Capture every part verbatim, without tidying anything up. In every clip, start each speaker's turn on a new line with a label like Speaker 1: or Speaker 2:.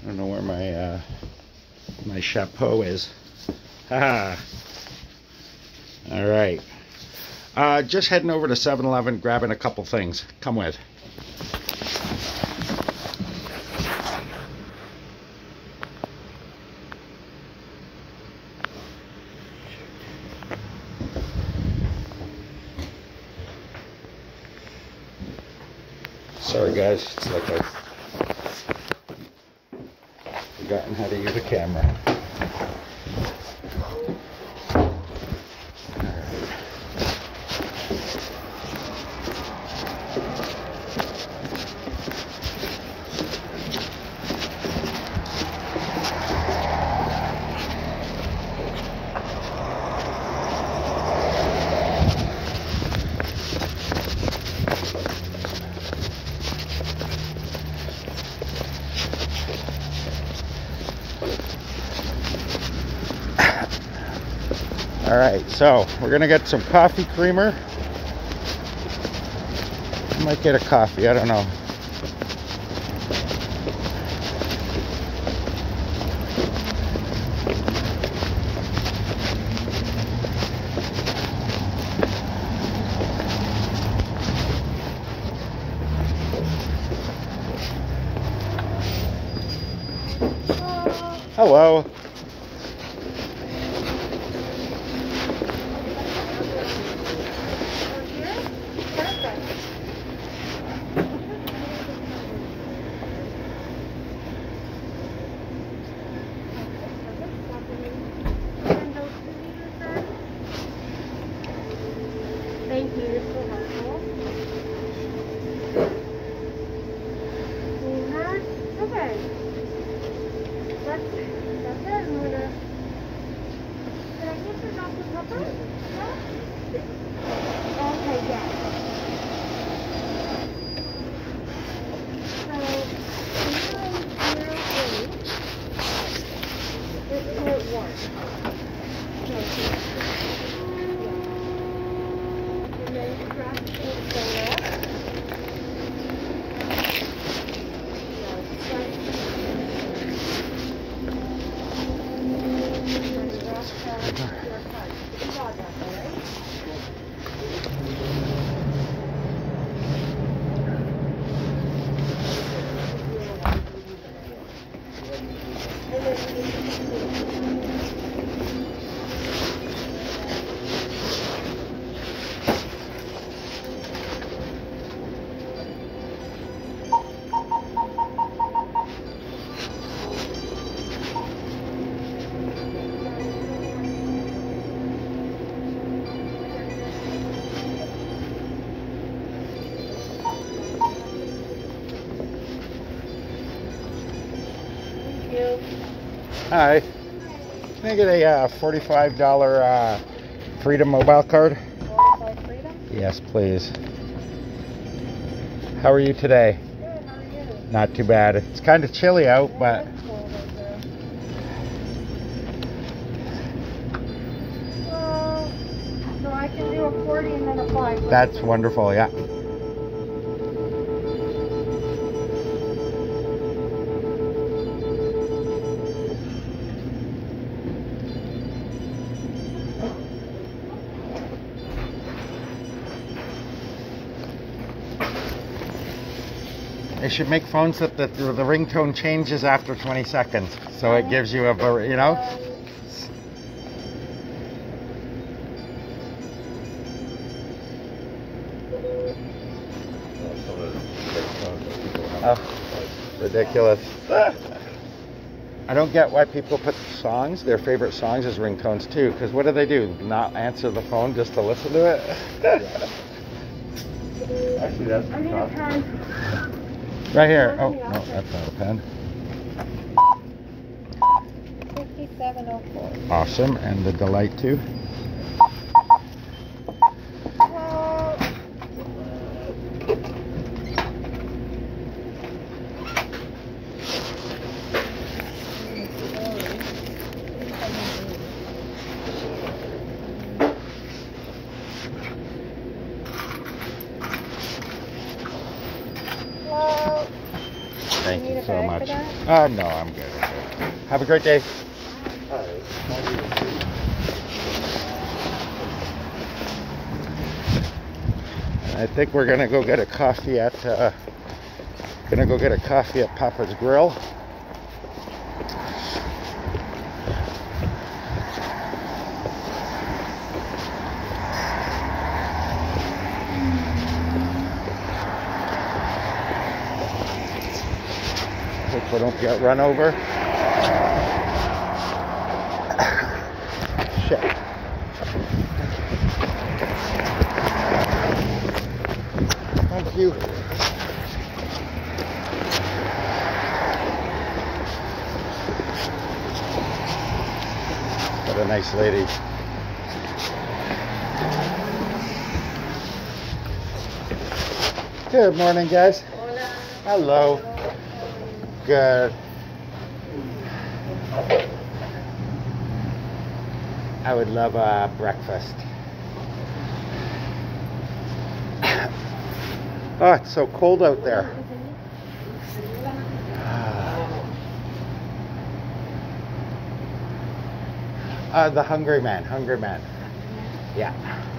Speaker 1: don't know where my uh, my chapeau is. Haha. All right. Uh, just heading over to seven eleven, grabbing a couple things. Come with. Sorry guys, it's like I've forgotten how to use a camera. All right, so we're gonna get some coffee creamer. I might get a coffee, I don't know. Hello.
Speaker 2: Thank you, you're so helpful. And that's okay. That's, that's it. I'm gonna... Did I get your Doctor Pepper? Yeah? Okay, yeah. So, zero eight. It's port one. Okay. And then press the soda.
Speaker 1: Hi. Can I get a uh, forty-five dollar uh, Freedom mobile card?
Speaker 2: forty-five Freedom?
Speaker 1: Yes, please. How are you today?
Speaker 2: Good, how are you?
Speaker 1: Not too bad. It's kind of chilly out, but...
Speaker 2: Well, so I can do a forty and then a five.
Speaker 1: That's wonderful, yeah. They should make phones that the, the ringtone changes after twenty seconds, so it gives you a, you know. Oh, ridiculous. I don't get why people put songs, their favorite songs as ringtones too, because what do they do? Not answer the phone just to listen to it? Actually, that's
Speaker 2: I need a pen.
Speaker 1: right here. Oh, no, that's not a pen.
Speaker 2: fifty-seven oh four.
Speaker 1: Awesome, and the delight too. Thank
Speaker 2: need
Speaker 1: you
Speaker 2: a
Speaker 1: so
Speaker 2: bag
Speaker 1: much.
Speaker 2: for that?
Speaker 1: Uh, no, I'm good. I'm good. Have a great day. I think we're gonna go get a coffee at uh, gonna go get a coffee at Papa's Grill. Hope we don't get run over. Shit. Thank you. What a nice lady. Good morning, guys. Hello. Good. I would love a breakfast. Oh, it's so cold out there. Uh, the Hungry Man, Hungry Man. Yeah.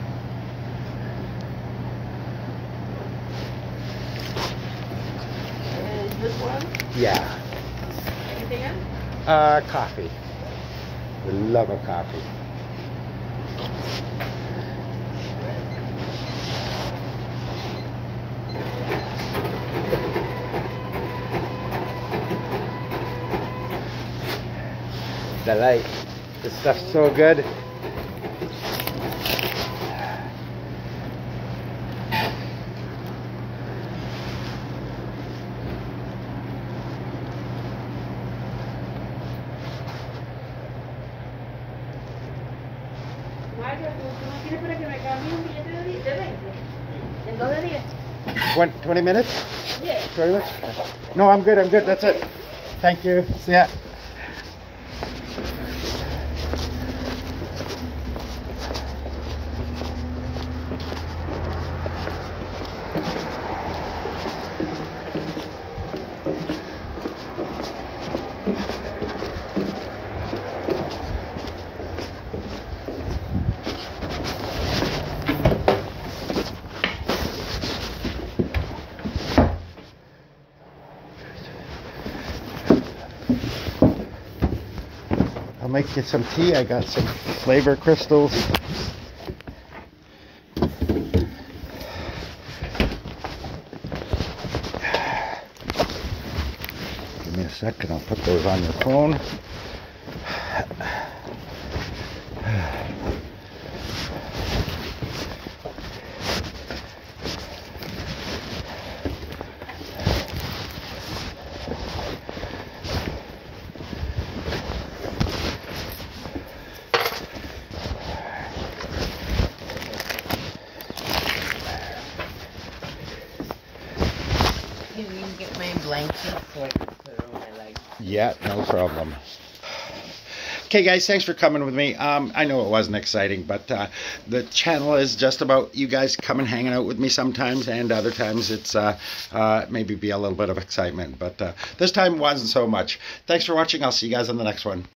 Speaker 3: And this one?
Speaker 1: Yeah.
Speaker 3: Anything else?
Speaker 1: Uh, coffee. We love a coffee. Delight. This stuff's so good.
Speaker 3: Mario, ¿tú no quieres para que me cambie un billete de de veinte? ¿En dos de diez?
Speaker 1: Twen- twenty minutes?
Speaker 3: Yeah.
Speaker 1: twenty minutes? No, I'm good, I'm good. That's it. Thank you. See ya. I'll make you some tea. I got some flavor crystals. Give me a second. I'll put those on your phone.
Speaker 3: Can you get my blanket so I can put it on my leg?
Speaker 1: Yeah, no problem. Okay, guys, thanks for coming with me. Um, I know it wasn't exciting, but uh, the channel is just about you guys coming hanging out with me sometimes, and other times it's uh, uh, maybe be a little bit of excitement. But uh, this time wasn't so much. Thanks for watching. I'll see you guys on the next one.